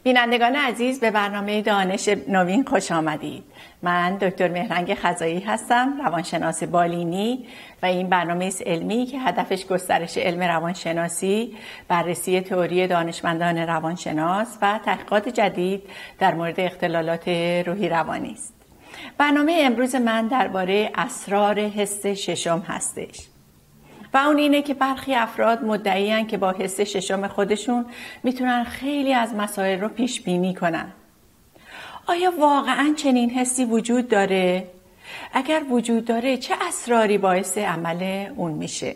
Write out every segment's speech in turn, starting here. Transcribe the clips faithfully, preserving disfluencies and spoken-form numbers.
بینندگان عزیز، به برنامه دانش نوین خوش آمدید. من دکتر مهرنگ خزایی هستم، روانشناس بالینی و این برنامه است علمی که هدفش گسترش علم روانشناسی، بررسی تئوری دانشمندان روانشناس و تحقیقات جدید در مورد اختلالات روحی روانی است. برنامه امروز من درباره اسرار حس ششم هستش. و اون اینه که برخی افراد مدعی‌اند که با حس ششم خودشون میتونن خیلی از مسائل رو پیش بینی کنن. آیا واقعاً چنین حسی وجود داره؟ اگر وجود داره چه اسراری باعث عمل اون میشه؟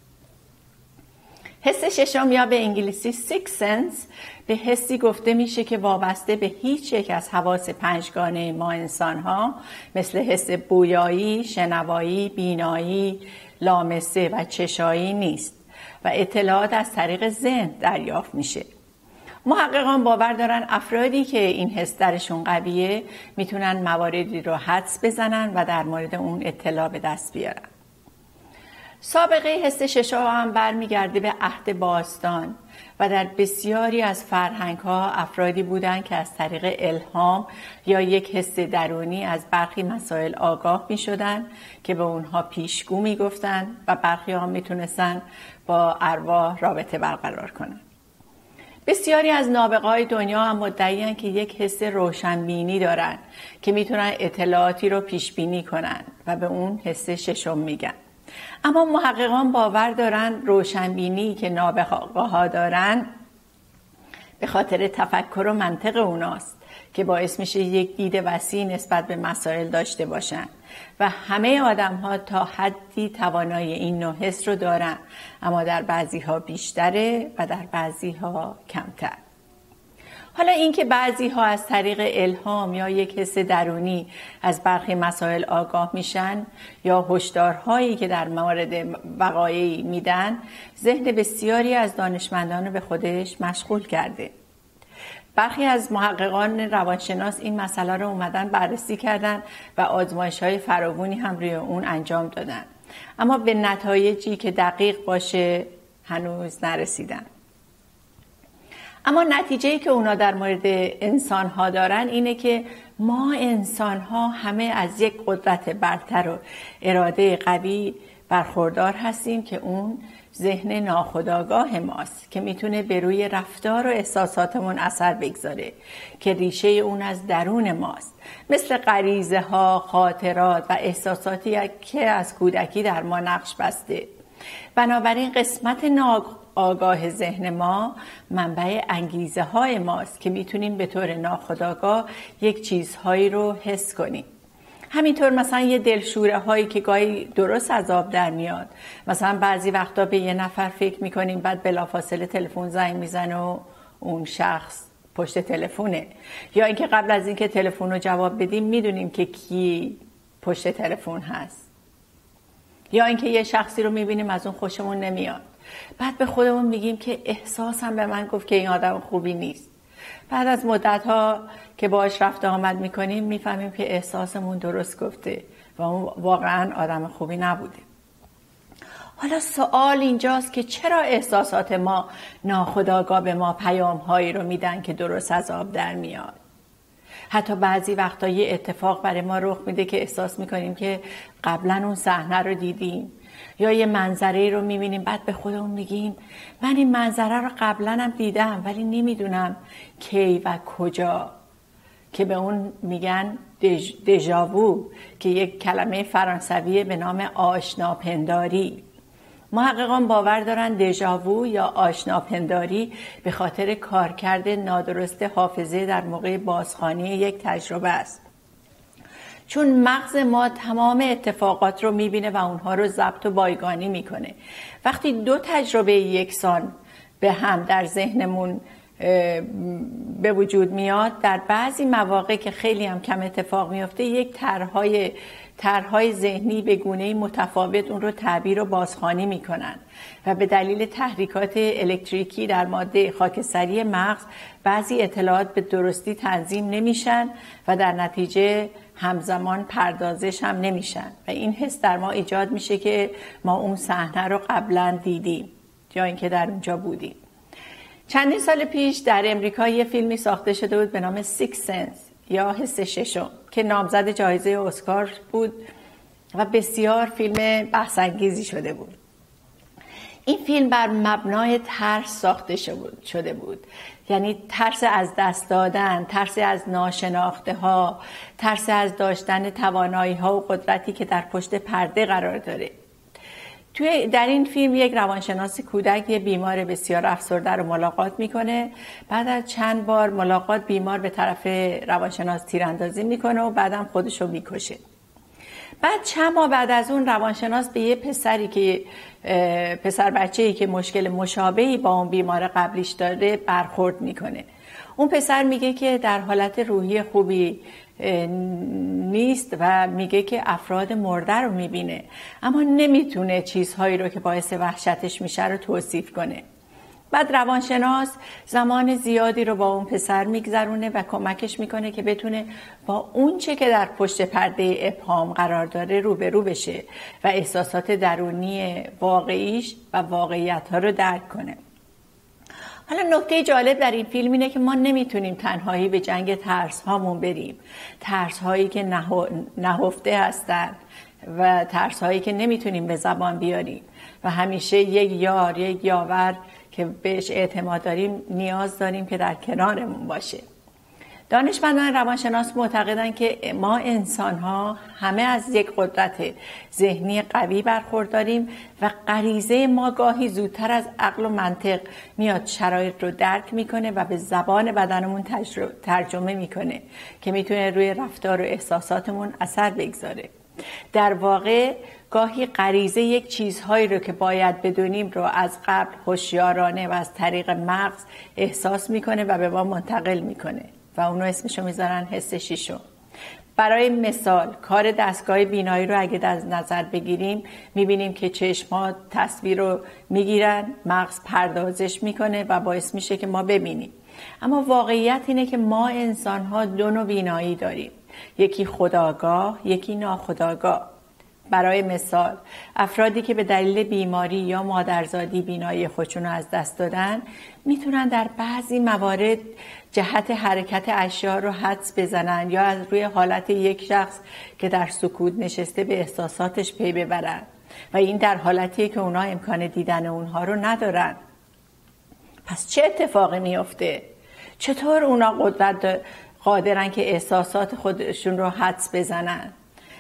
حس ششم یا به انگلیسی سیکس سنس به حسی گفته میشه که وابسته به هیچ یک از حواس پنجگانه ما انسان‌ها مثل حس بویایی، شنوایی، بینایی، لامسه و چشایی نیست و اطلاعات از طریق ذهن دریافت میشه. محققان باور دارن افرادی که این حس درشون قویه میتونن مواردی رو حدس بزنن و در مورد اون اطلاع به دست بیارن. سابقه حس ششم هم برمیگرده به عهد باستان و در بسیاری از فرهنگ‌ها افرادی بودند که از طریق الهام یا یک حس درونی از برخی مسائل آگاه می‌شدند که به اونها پیشگو می‌گفتند و برخی ها می‌تونستن با ارواح رابطه برقرار کنند. بسیاری از نابغه‌های دنیا هم مدعی‌اند که یک حس روشنبینی دارن که میتونن اطلاعاتی رو پیش بینی کنن و به اون حس ششم میگن. اما محققان باور دارن روشنبینی که نابغه‌ها دارن به خاطر تفکر و منطق اوناست که باعث میشه یک دید وسیع نسبت به مسائل داشته باشن و همه آدم ها تا حدی توانایی این نوع حس رو دارن، اما در بعضی ها بیشتره و در بعضی ها کمتر. حالا اینکه بعضی ها از طریق الهام یا یک حس درونی از برخی مسائل آگاه میشن یا هشدارهایی که در مورد وقایعی میدن، ذهن بسیاری از دانشمندان رو به خودش مشغول کرده. برخی از محققان روانشناس این مسئله رو اومدن بررسی کردن و آزمایش‌های فراوانی هم روی اون انجام دادن، اما به نتایجی که دقیق باشه هنوز نرسیدن. اما نتیجه‌ای که اونا در مورد انسان‌ها دارن اینه که ما انسان‌ها همه از یک قدرت برتر و اراده قوی برخوردار هستیم که اون ذهن ناخودآگاه ماست که میتونه به روی رفتار و احساساتمون اثر بگذاره که ریشه اون از درون ماست، مثل غریزه ها، خاطرات و احساساتی که از کودکی در ما نقش بسته. بنابراین قسمت ناآگاه ذهن ما منبع انگیزه های ماست که میتونیم به طور ناخودآگاه یک چیزهایی رو حس کنیم. همینطور مثلا یه دلشوره هایی که گاهی درست از آب در میاد، مثلا بعضی وقتا به یه نفر فکر میکنیم بعد بلافاصله تلفن زنگ میزنه و اون شخص پشت تلفونه، یا اینکه قبل از اینکه تلفن رو جواب بدیم میدونیم که کی پشت تلفن هست، یا اینکه یه شخصی رو میبینیم از اون خوشمون نمیاد، بعد به خودمون میگیم که احساسم به من گفت که این آدم خوبی نیست. بعد از مدت‌ها که باهاش رفت آمد میکنیم میفهمیم که احساسمون درست گفته و اون واقعا آدم خوبی نبوده. حالا سوال اینجاست که چرا احساسات ما ناخودآگاه به ما پیام‌هایی رو میدن که درست از آب در میاد؟ حتی بعضی وقتا یه اتفاق برای ما رخ میده که احساس میکنیم که قبلا اون صحنه رو دیدیم، یا یه منظره رو میبینیم بعد به خودمون میگیم من این منظره رو قبلا هم دیدم ولی نمیدونم کی و کجا، که به اون میگن دژ، دژاوو که یک کلمه فرانسویه به نام آشناپنداری. محققان باور دارن دژاوو یا آشناپنداری به خاطر کارکرد نادرست حافظه در موقع بازخوانی یک تجربه است، چون مغز ما تمام اتفاقات رو میبینه و اونها رو ضبط و بایگانی میکنه. وقتی دو تجربه یکسان به هم در ذهنمون به وجود میاد، در بعضی مواقع که خیلی هم کم اتفاق میفته یک طرحهای طرحهای ذهنی به گونه‌ای متفاوت اون رو تعبیر و بازخوانی میکنن و به دلیل تحریکات الکتریکی در ماده خاکستری مغز بعضی اطلاعات به درستی تنظیم نمیشن و در نتیجه همزمان پردازش هم نمیشن و این حس در ما ایجاد میشه که ما اون صحنه رو قبلا دیدیم یا اینکه در اونجا بودیم. چندین سال پیش در امریکا یه فیلمی ساخته شده بود به نام سیکس سنس یا حس ششم که نامزد جایزه اسکار بود و بسیار فیلم بحث‌انگیزی شده بود. این فیلم بر مبنای ترس ساخته شده بود، یعنی ترس از دست دادن، ترس از ناشناخته ها، ترس از داشتن توانایی ها و قدرتی که در پشت پرده قرار داره. توی در این فیلم یک روانشناس کودک یه بیمار بسیار افسرده رو ملاقات میکنه. بعد از چند بار ملاقات بیمار به طرف روانشناس تیراندازی میکنه و بعدم خودش رو میکشه. بعد چند ماه بعد از اون روانشناس به یه پسری که پسر بچه‌ای که مشکل مشابهی با اون بیمار قبلیش داره برخورد میکنه. اون پسر میگه که در حالت روحی خوبی نیست و میگه که افراد مرده رو میبینه، اما نمیتونه چیزهایی رو که باعث وحشتش میشه رو توصیف کنه. بعد روانشناس زمان زیادی رو با اون پسر میگذرونه و کمکش میکنه که بتونه با اون چه که در پشت پرده ابهام قرار داره روبرو بشه و احساسات درونی واقعیش و واقعیت ها رو درک کنه. حالا نکته جالب در این فیلم اینه که ما نمیتونیم تنهایی به جنگ ترس هامون بریم، ترس هایی که نهفته هستن و ترس هایی که نمیتونیم به زبان بیاریم و همیشه یک یار، یک یاور که بهش اعتماد داریم نیاز داریم که در کنارمون باشه. دانشمندان روانشناس معتقدن که ما انسان ها همه از یک قدرت ذهنی قوی برخورداریم و غریزه ما گاهی زودتر از عقل و منطق میاد شرایط رو درک میکنه و به زبان بدنمون ترجمه میکنه که میتونه روی رفتار و احساساتمون اثر بگذاره. در واقع گاهی غریزه یک چیزهایی رو که باید بدونیم رو از قبل هوشیارانه و از طریق مغز احساس میکنه و به ما منتقل میکنه و اونو اسمشو میذارن حس ششم. برای مثال کار دستگاه بینایی رو اگه در نظر بگیریم میبینیم که چشم‌ها تصویر رو میگیرن، مغز پردازش میکنه و باعث میشه که ما ببینیم. اما واقعیت اینه که ما انسان‌ها دو نوع بینایی داریم، یکی خودآگاه، یکی ناخودآگاه. برای مثال افرادی که به دلیل بیماری یا مادرزادی بینایی خودشون رو از دست دادن میتونن در بعضی موارد جهت حرکت اشیاء رو حدس بزنن یا از روی حالت یک شخص که در سکوت نشسته به احساساتش پی ببرن و این در حالتیه که اونا امکان دیدن اونها رو ندارن. پس چه اتفاقی میفته؟ چطور اونا قدرت قادرن که احساسات خودشون رو حدس بزنن؟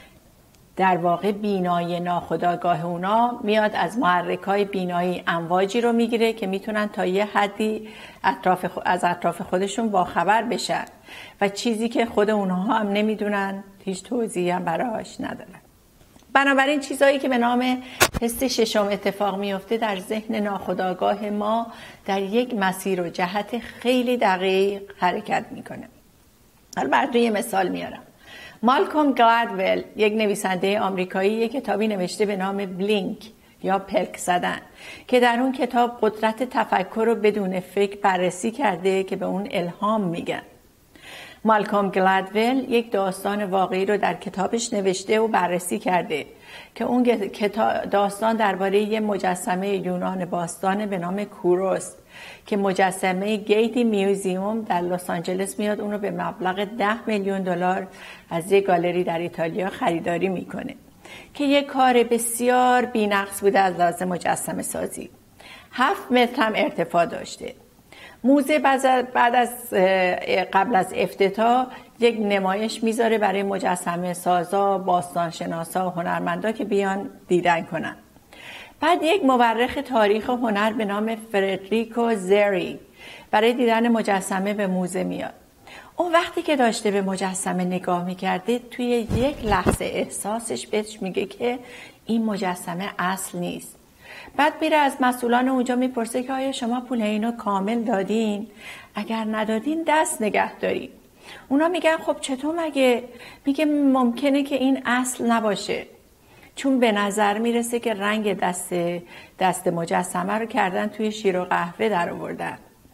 در واقع بینایی ناخودآگاه اونا میاد از محرک‌های بینایی امواجی رو میگیره که میتونن تا یه حدی اطراف خ... از اطراف خودشون باخبر بشن و چیزی که خود اونها هم نمیدونن هیچ توضیحی هم براش ندارن. بنابراین چیزایی که به نام حس ششم اتفاق میفته در ذهن ناخودآگاه ما در یک مسیر و جهت خیلی دقیق حرکت میکنه. حالا براتون یه مثال میارم. مالکوم گلادول یک نویسنده آمریکایی یک کتابی نوشته به نام بلینک یا پلک زدن که در اون کتاب قدرت تفکر رو بدون فکر بررسی کرده که به اون الهام میگن. مالکوم گلادول یک داستان واقعی رو در کتابش نوشته و بررسی کرده که اون داستان درباره یه مجسمه یونان باستان به نام کوروس که مجسمه گیتی میوزیوم در لس آنجلس میاد اون رو به مبلغ ده میلیون دلار از یک گالری در ایتالیا خریداری میکنه که یک کار بسیار بی‌نقص بوده از لحاظ مجسمه سازی. هفت متر هم ارتفاع داشته. موزه بعد از قبل از افتتاح یک نمایش میذاره برای مجسمه سازا، باستانشناسا و هنرمندا که بیان دیدن کنن. بعد یک مورخ تاریخ و هنر به نام فردریکو زری برای دیدن مجسمه به موزه میاد. اون وقتی که داشته به مجسمه نگاه میکرده توی یک لحظه احساسش بهش میگه که این مجسمه اصل نیست. بعد میره از مسئولان اونجا میپرسه که آیا شما پول اینو کامل دادین؟ اگر ندادین دست نگه دارید. اونا میگن خب چطور مگه؟ میگه ممکنه که این اصل نباشه، چون به نظر میرسه که رنگ دست دست مجسمه رو کردن توی شیر و قهوه در آوردن.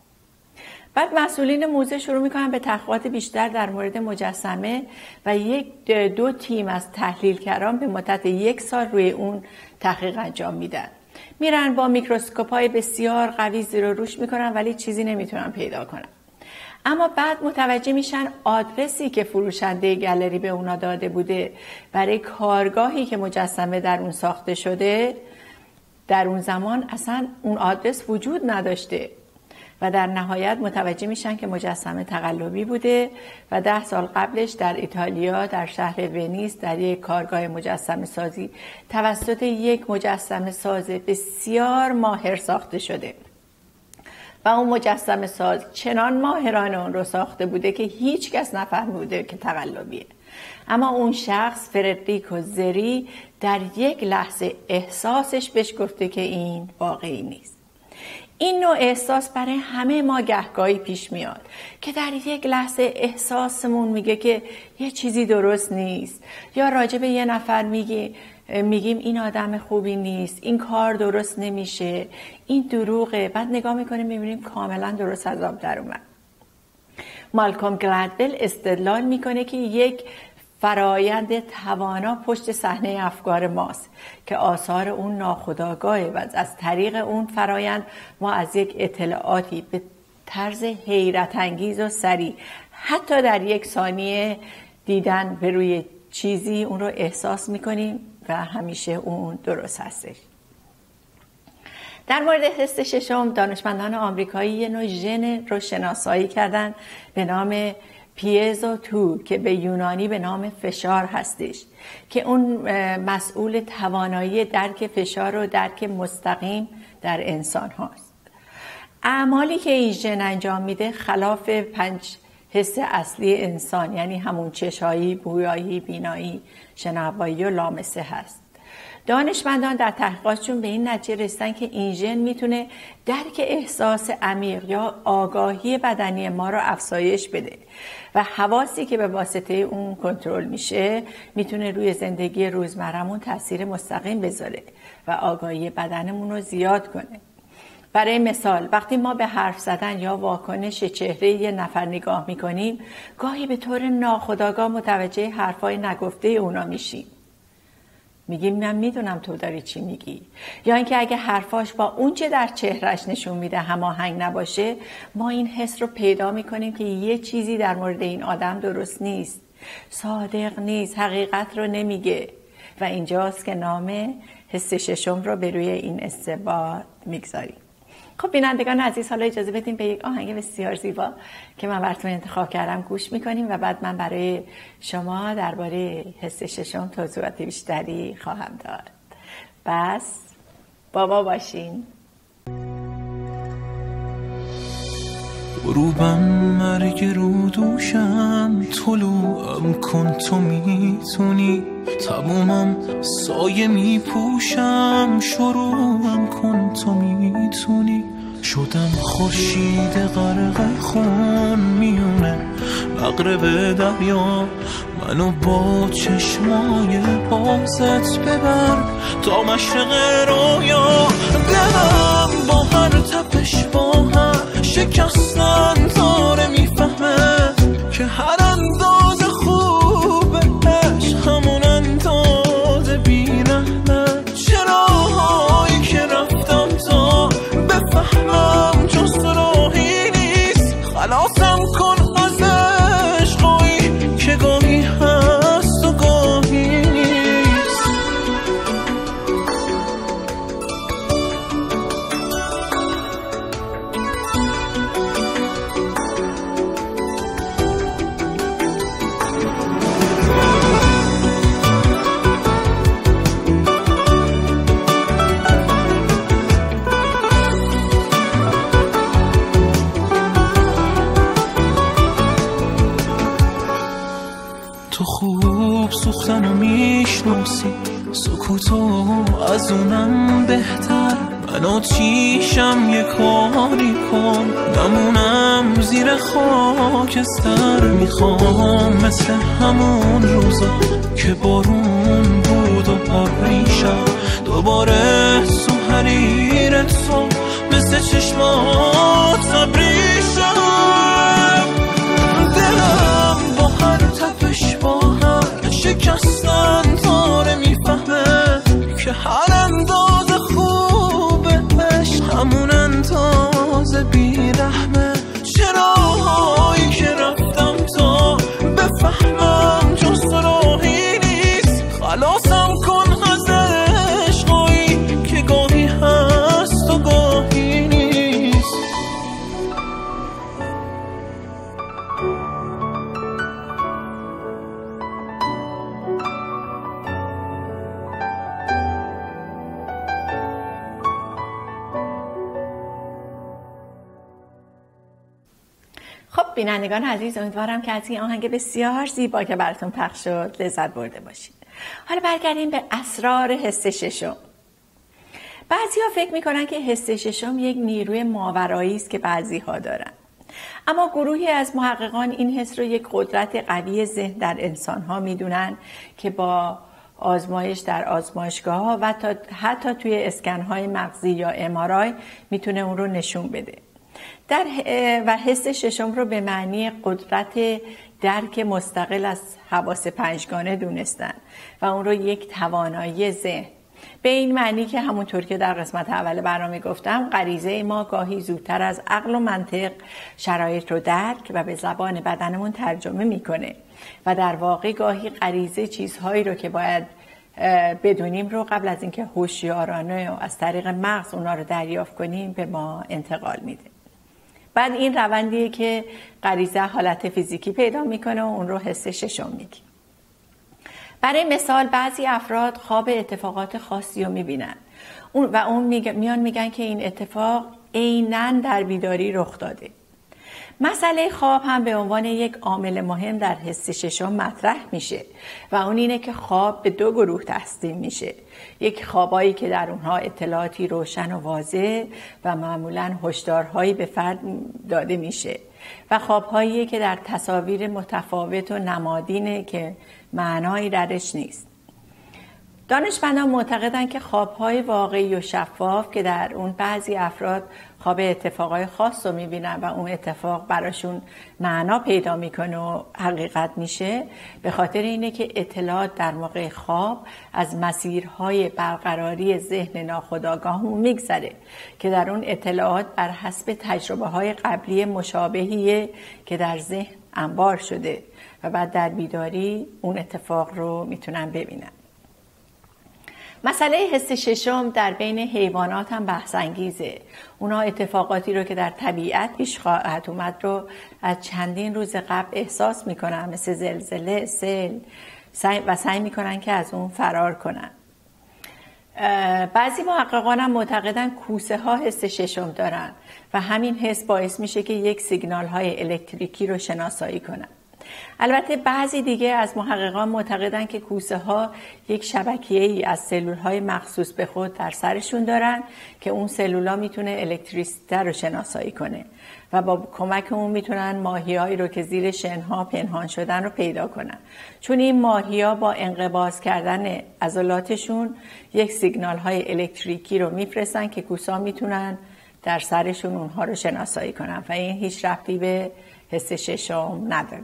بعد مسئولین موزه شروع میکنن به تحقیقات بیشتر در مورد مجسمه و یک دو تیم از تحلیلگران به مدت یک سال روی اون تحقیق انجام میدن. میرن با میکروسکوپ‌های بسیار قوی زیر و روش میکنن ولی چیزی نمیتونن پیدا کنن. اما بعد متوجه میشن آدرسی که فروشنده گالری به اونا داده بوده برای کارگاهی که مجسمه در اون ساخته شده، در اون زمان اصلا اون آدرس وجود نداشته و در نهایت متوجه میشن که مجسمه تقلبی بوده و ده سال قبلش در ایتالیا در شهر ونیز در یک کارگاه مجسمه سازی توسط یک مجسمه ساز بسیار ماهر ساخته شده و اون مجسمه ساز چنان ماهرانه اون رو ساخته بوده که هیچ کس نفهمیده که تقلبیه. اما اون شخص فردریکو زری در یک لحظه احساسش بهش گفته که این واقعی نیست. این نوع احساس برای همه ما گهگاهی پیش میاد که در یک لحظه احساسمون میگه که یه چیزی درست نیست، یا راجع به یه نفر میگه میگیم این آدم خوبی نیست، این کار درست نمیشه، این دروغه. بعد نگاه میکنیم میبینیم کاملا درست از آب در اومد. مالکوم گلدول استدلال میکنه که یک فرایند توانا پشت صحنه افکار ماست که آثار اون ناخودآگاهه و از طریق اون فرایند ما از یک اطلاعاتی به طرز حیرت انگیز و سریع حتی در یک ثانیه دیدن به روی چیزی اون رو احساس میکنیم و همیشه اون درست هستش. در مورد حس ششم دانشمندان آمریکایی یه نوع ژن رو شناسایی کردن به نام پیزو تو که به یونانی به نام فشار هستش که اون مسئول توانایی درک فشار و درک مستقیم در انسان هاست. اعمالی که این ژن انجام میده خلاف پنج حس اصلی انسان، یعنی همون چشایی، بویایی، بینایی، شنوایی و لامسه هست. دانشمندان در تحقیقاتشون به این نتیجه رسیدن که این ژن میتونه درک احساس عمیق یا آگاهی بدنی ما رو افزایش بده و حواسی که به واسطه اون کنترل میشه میتونه روی زندگی روزمرمون تاثیر مستقیم بذاره و آگاهی بدنمون رو زیاد کنه. برای مثال وقتی ما به حرف زدن یا واکنش چهره یه نفر نگاه میکنیم گاهی به طور ناخودآگاه متوجه حرفای نگفته اونا میشیم. میگیم من میدونم تو داری چی میگی، یا اینکه اگه حرفاش با اون چه در چهرش نشون میده هماهنگ نباشه ما این حس رو پیدا میکنیم که یه چیزی در مورد این آدم درست نیست، صادق نیست، حقیقت رو نمیگه. و اینجاست که نام حس ششم رو به روی این استعبار میگذاریم. خب بینندگان عزیز، حالا اجازه بدیم به یک آهنگ بسیار زیبا که من براتون انتخاب کردم گوش میکنیم و بعد من برای شما درباره حس ششم توضیحات بیشتری خواهم داد. بس با ما باشین. غروبم مرگ رو دوشم، طلوعم کن تو میتونی، تمومم سایه میپوشم، شروعم کن تو میتونی. شدم خورشید غرق خون میونه مغرب دریا، منو با چشمای بازت ببر تا مشرق رویا. دلم با هر تپش با هر شکستن داره میفهمه که هر انداز خوب عشق همون انداز بی‌رحمت. چراهایی که رفتم تا بفهمم جز تو راهی نیست، خلاصم کن از عشقایی که گاهی هست و گاهی نیست. تو خوب سوختنو میشناسی، سکوتو از اونم بهتر. من آتیشم یه کاری کن نمونم زیر خاکستر. میخوام مثل همون روزا که بارون بود و پریشم دوباره تو حریر تو مثل چشمات ابریشم. دلم با هر تپش با هر شکستن داره میفهمه که هر انداز خوب بینندگان عزیز، امیدوارم که از این آهنگ بسیار زیبا که براتون پخش شد لذت برده باشید. حالا برگردیم به اسرار حس ششم. بعضی ها فکر میکنن که حس ششم یک نیروی ماورایی است که بعضی ها دارن، اما گروهی از محققان این حس رو یک قدرت قوی ذهن در انسان ها میدونن که با آزمایش در آزمایشگاه ها و تا حتی توی اسکن های مغزی یا ام آر آی میتونه اون رو نشون بده. در و حس ششم رو به معنی قدرت درک مستقل از حواس پنجگانه دونستن و اون رو یک توانایی ذهن، به این معنی که همونطور که در قسمت اول برنامه گفتم، غریزه ما گاهی زودتر از عقل و منطق شرایط رو درک و به زبان بدنمون ترجمه میکنه و در واقع گاهی غریزه چیزهایی رو که باید بدونیم رو قبل از اینکه هوشیارانه و از طریق مغز اونا رو دریافت کنیم به ما انتقال میده. بعد این روندیه که غریزه حالت فیزیکی پیدا میکنه و اون رو حس ششم میگیم. برای مثال بعضی افراد خواب اتفاقات خاصی رو میبینن و اون میان میگن که این اتفاق عیناً در بیداری رخ داده. مسئله خواب هم به عنوان یک عامل مهم در حس ششم مطرح میشه و اون اینه که خواب به دو گروه تقسیم میشه. یک خوابایی که در اونها اطلاعاتی روشن و واضح و معمولاً هشدارهایی به فرد داده میشه و خوابهایی که در تصاویر متفاوت و نمادینه که معنایی درش نیست. دانشمندان معتقدند که خوابهای واقعی و شفاف که در اون بعضی افراد خواب اتفاقای خاص رو میبینن و اون اتفاق براشون معنا پیدا میکنه و حقیقت میشه، به خاطر اینه که اطلاعات در موقع خواب از مسیرهای برقراری ذهن ناخودآگاهمون میگذره که در اون اطلاعات بر حسب تجربه های قبلی مشابهیه که در ذهن انبار شده و بعد در بیداری اون اتفاق رو میتونن ببینن. مسئله حس ششم در بین حیوانات هم بحث انگیزه. اونا اتفاقاتی رو که در طبیعت پیش خواهد اومد رو از چندین روز قبل احساس میکنن، مثل زلزله، سیل، و سعی میکنن که از اون فرار کنن. بعضی محققان هم معتقدن کوسه ها حس ششم دارن و همین حس باعث میشه که یک سیگنال های الکتریکی رو شناسایی کنن. البته بعضی دیگه از محققان معتقدن که کوسه ها یک شبکیه‌ای از سلول های مخصوص به خود در سرشون دارن که اون سلول ها میتونه الکتریسیته رو شناسایی کنه و با کمک اون میتونن ماهی‌هایی رو که زیر شنها پنهان شدن رو پیدا کنن، چون این ماهی‌ها با انقباض کردن عضلاتشون یک سیگنال های الکتریکی رو میفرستن که کوسه ها میتونن در سرشون اونها رو شناسایی کنن و این هیچ ربطی به حس ششم نداره.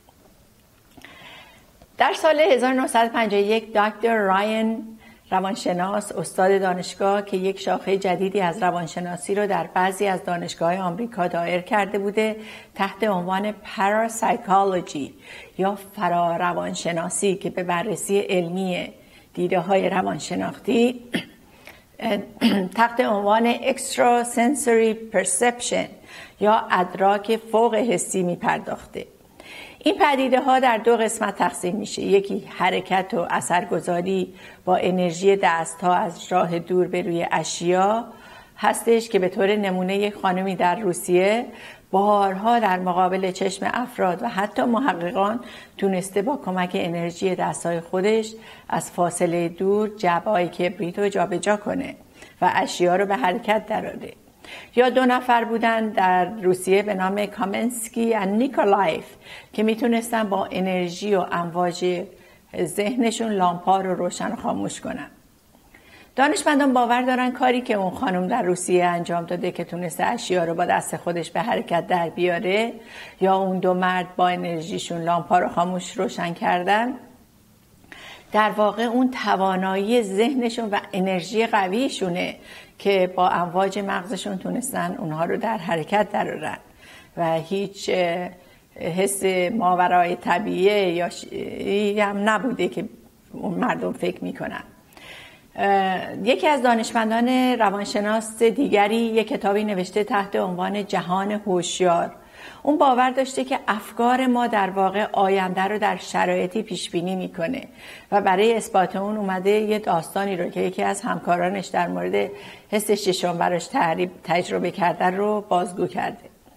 در سال هزار و نهصد و پنجاه و یک دکتر رایان، روانشناس استاد دانشگاه که یک شاخه جدیدی از روانشناسی رو در بعضی از دانشگاه‌های آمریکا دایر کرده بوده تحت عنوان پاراسایکولوژی یا فرا روانشناسی که به بررسی علمی دیده های روانشناختی تحت عنوان اکسترا سنسوری پرسپشن یا ادراک فوق حسی می پرداخته. این پدیده ها در دو قسمت تقسیم میشه. یکی حرکت و اثرگذاری با انرژی دست ها از راه دور به روی اشیا هستش که به طور نمونه یک خانمی در روسیه بارها در مقابل چشم افراد و حتی محققان تونسته با کمک انرژی دستای خودش از فاصله دور جعبه‌های کبریت رو جابجا کنه و اشیا رو به حرکت درآورده. یا دو نفر بودن در روسیه به نام کامنسکی و نیکولایف که میتونستن با انرژی و امواج ذهنشون لامپا رو روشن و خاموش کنن. دانشمندان باور دارن کاری که اون خانم در روسیه انجام داده که تونسته اشیا رو با دست خودش به حرکت در بیاره، یا اون دو مرد با انرژیشون لامپا رو خاموش روشن کردن، در واقع اون توانایی ذهنشون و انرژی قویشونه که با امواج مغزشون تونستن اونها رو در حرکت درآورن و هیچ حس ماورای طبیعی یا ش... هم نبوده که اون مردم فکر میکنن. یکی از دانشمندان روانشناس دیگری یک کتابی نوشته تحت عنوان جهان هوشیار. اون باور داشته که افکار ما در واقع آینده رو در شرایطی پیش بینی میکنه و برای اثبات اون اومده یه داستانی رو که یکی از همکارانش در مورد حس ششم براش تجربه کرده رو بازگو کرده.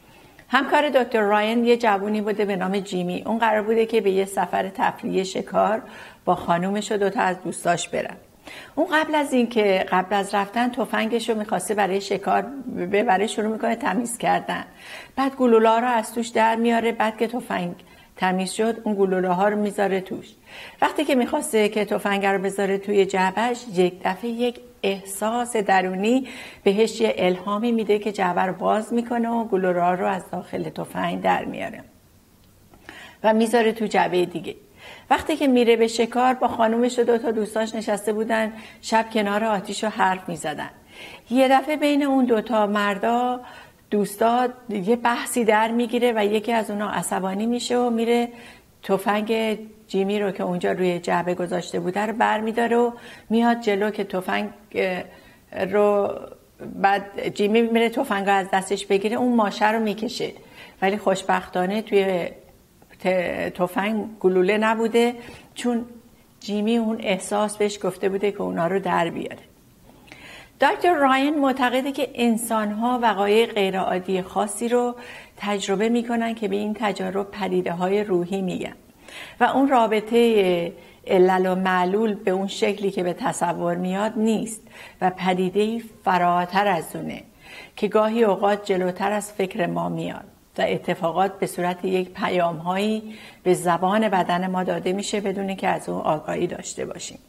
همکار دکتر راین یه جوونی بوده به نام جیمی. اون قرار بوده که به یه سفر تفریحی شکار با خانومش و دوتا از دوستاش برن. اون قبل از این که قبل از رفتن تفنگش رو میخواسته برای شکار ببره، شروع میکنه تمیز کردن. بعد گلوله ها رو از توش در میاره. بعد که تفنگ تمیز شد اون گلوله ها رو میذاره توش. وقتی که میخواسته که تفنگ رو بذاره توی جعبهش، یک دفعه یک احساس درونی بهش یه الهامی میده که جعبه رو باز میکنه و گلوله ها رو از داخل تفنگ در میاره و میذاره تو جعبه دیگه. وقتی که میره به شکار با خانومش و دو تا دوستاش نشسته بودن شب کنار آتیش رو حرف میزدن. یه دفعه بین اون دوتا مردا دوستا یه بحثی در میگیره و یکی از اونا عصبانی میشه و میره تفنگ جیمی رو که اونجا روی جعبه گذاشته بوده رو بر میداره و میاد جلو که تفنگ رو، بعد جیمی میره تفنگ رو از دستش بگیره، اون ماشه رو میکشه ولی خوشبختانه توی تفنگ گلوله نبوده، چون جیمی اون احساس بهش گفته بوده که اونا رو در بیاره. دکتر راین معتقده که انسان‌ها وقایع غیرعادی خاصی رو تجربه میکنن که به این تجارب پدیده‌های روحی میگن و اون رابطه علل و معلول به اون شکلی که به تصور میاد نیست و پدیده‌ای فراتر از اونه که گاهی اوقات جلوتر از فکر ما میاد و اتفاقات به صورت یک پیام‌هایی به زبان بدن ما داده میشه بدون که از اون آگاهی داشته باشیم.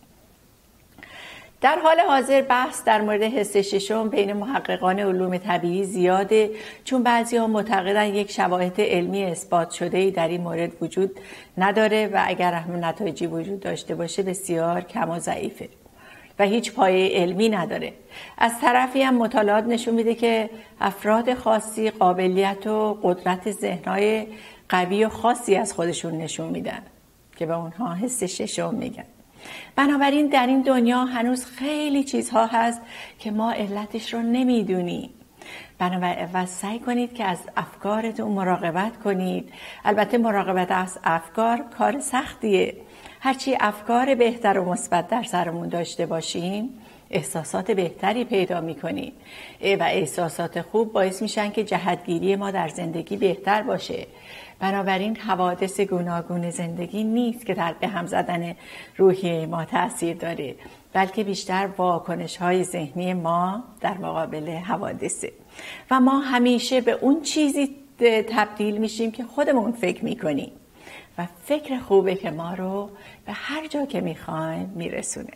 در حال حاضر بحث در مورد حس ششم بین محققان علوم طبیعی زیاده، چون بعضی‌ها معتقدن یک شواهد علمی اثبات شده‌ای در این مورد وجود نداره و اگر هم نتایجی وجود داشته باشه بسیار کم و ضعیفه و هیچ پایه علمی نداره. از طرفی هم مطالعات نشون میده که افراد خاصی قابلیت و قدرت ذهن‌های قوی و خاصی از خودشون نشون میدن که به اونها حس ششم میگن. بنابراین در این دنیا هنوز خیلی چیزها هست که ما علتش رو نمیدونیم. بنابراین سعی کنید که از افکارتون مراقبت کنید. البته مراقبت از افکار کار سختیه. هرچی افکار بهتر و مثبت در سرمون داشته باشیم احساسات بهتری پیدا میکنیم و احساسات خوب باعث میشن که جهتگیری ما در زندگی بهتر باشه. بنابراین حوادث گوناگون زندگی نیست که در به هم زدن روحی ما تأثیر داره، بلکه بیشتر واکنش های ذهنی ما در مقابل حوادثه و ما همیشه به اون چیزی تبدیل میشیم که خودمون فکر میکنیم و فکر خوبه که ما رو به هر جا که میخوایم میرسونه.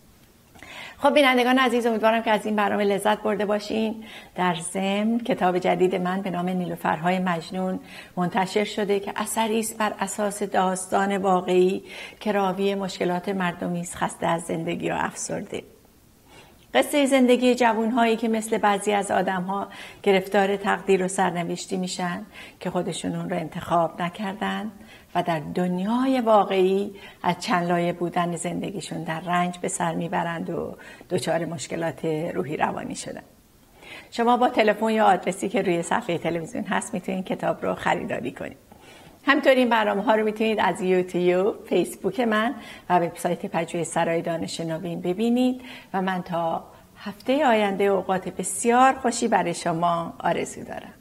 خب بینندگان عزیز، امیدوارم که از این برنامه لذت برده باشین. در ضمن کتاب جدید من به نام نیلوفرهای مجنون منتشر شده که اثری است بر اساس داستان واقعی که راوی مشکلات مردمی است خسته از زندگی و افسرده. قصه زندگی جوانهایی که مثل بعضی از آدمها گرفتار تقدیر و سرنوشتی میشن که خودشون اون رو انتخاب نکردن و در دنیای واقعی از چند لایه بودن زندگیشون در رنج به سر میبرند و دچار مشکلات روحی روانی شدن. شما با تلفن یا آدرسی که روی صفحه تلویزیون هست میتونید کتاب رو خریداری کنید. همینطور این برنامه ها رو میتونید از یوتیوب، فیسبوک من و وبسایت پژوهش سرای دانش نوین ببینید و من تا هفته آینده اوقات بسیار خوشی برای شما آرزو دارم.